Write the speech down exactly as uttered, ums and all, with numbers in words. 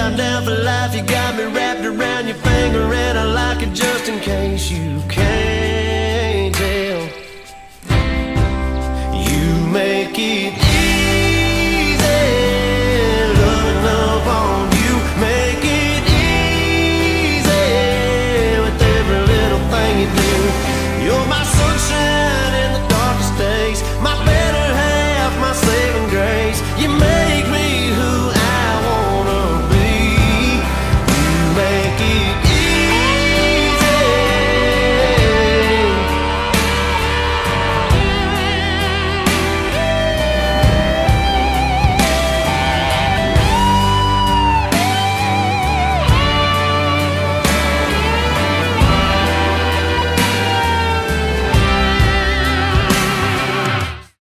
I'm down for life. You got me wrapped around your finger, and I like it just in case you can.